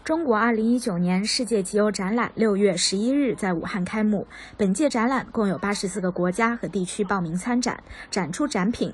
中国2019年世界集邮展览6月11日在武汉开幕。本届展览共有84个国家和地区报名参展，展出展品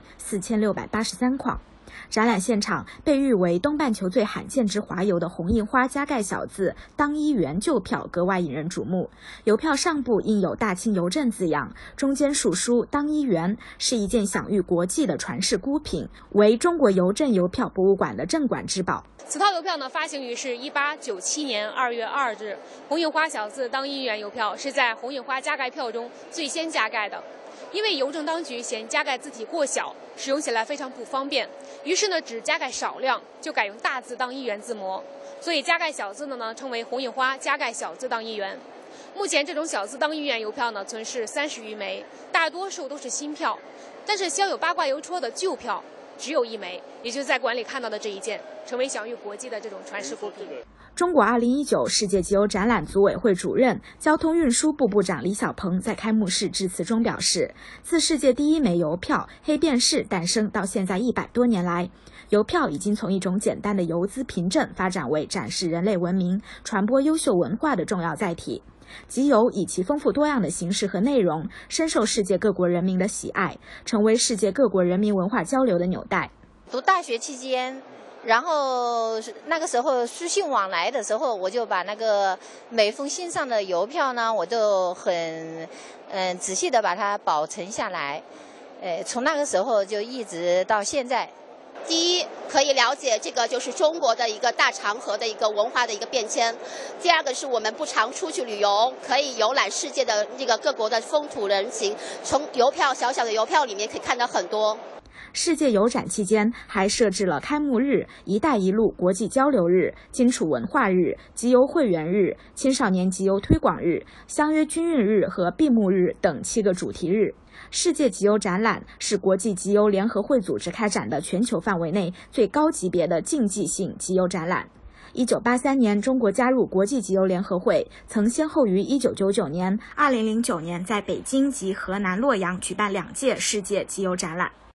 4683筐。展览现场被誉为东半球最罕见之华邮的红印花加盖小字当一元旧票格外引人瞩目。邮票上部印有大清邮政字样，中间竖书当一元，是一件享誉国际的传世孤品，为中国邮政邮票博物馆的镇馆之宝。 此套邮票呢，发行于是1897年2月2日。红印花小字当一元邮票是在红印花加盖票中最先加盖的。因为邮政当局嫌加盖字体过小，使用起来非常不方便，于是呢只加盖少量，就改用大字当一元字模，所以加盖小字的呢称为红印花加盖小字当一元。目前这种小字当一元邮票呢存世30余枚，大多数都是新票，但是镶有八卦邮戳的旧票只有1枚，也就是在馆里看到的这一件，成为享誉国际的这种传世孤品。 中国2019世界集邮展览组委会主任、交通运输部部长李小鹏在开幕式致辞中表示，自世界第一枚邮票黑便士诞生到现在100多年来，邮票已经从一种简单的邮资凭证发展为展示人类文明、传播优秀文化的重要载体。集邮以其丰富多样的形式和内容，深受世界各国人民的喜爱，成为世界各国人民文化交流的纽带。 读大学期间，然后那个时候书信往来的时候，我就把那个每封信上的邮票呢，我都很仔细的把它保存下来。从那个时候就一直到现在。 第一，可以了解这个就是中国的一个大长河的一个文化的一个变迁；第二个是我们不常出去旅游，可以游览世界的这个各国的风土人情，从邮票小小的邮票里面可以看到很多。 世界邮展期间还设置了开幕日、一带一路国际交流日、荆楚文化日、集邮会员日、青少年集邮推广日、相约军运日和闭幕日等7个主题日。世界集邮展览是国际集邮联合会组织开展的全球范围内最高级别的竞技性集邮展览。1983年，中国加入国际集邮联合会，曾先后于1999年、2009年在北京及河南洛阳举办2届世界集邮展览。